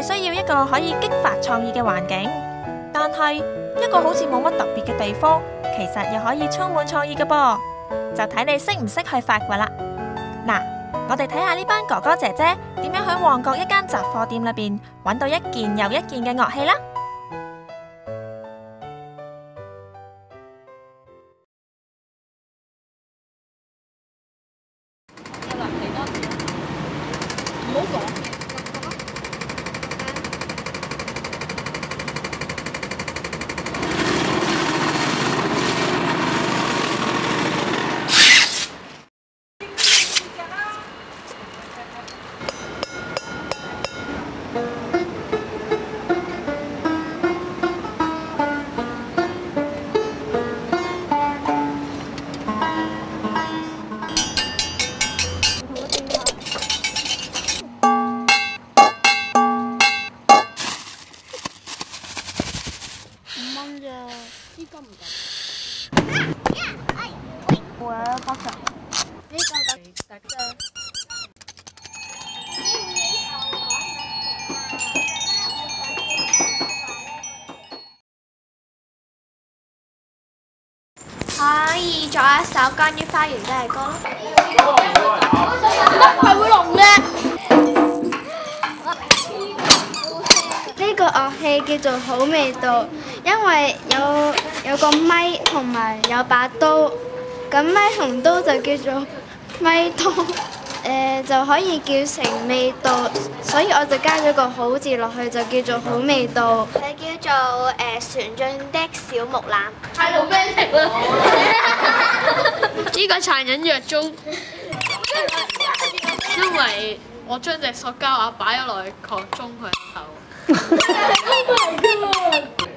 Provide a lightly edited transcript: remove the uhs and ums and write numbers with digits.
哋需要一個可以激發創意嘅環境，但係一個好似冇乜特別嘅地方，其實又可以充滿創意嘅噃，就睇你識唔識去發掘啦。嗱，我哋睇下呢班哥哥姐姐點樣喺旺角一間雜貨店裏邊揾到一件又一件嘅樂器啦。 唔好講。 呢個唔夠。我要8個。呢個得啫。 可以作一首關於花園嘅歌咯。 係會聾嘅。 呢個樂器叫做好味道，因為有個咪同埋有把刀，咁咪同刀就叫做咪刀，就可以叫成味道，所以我就加咗個好字落去，就叫做好味道。 佢叫做船進的小木蘭。 係做咩食啊？呢個殘忍藥中，因為我將隻塑膠鴨擺咗落去殼中佢口。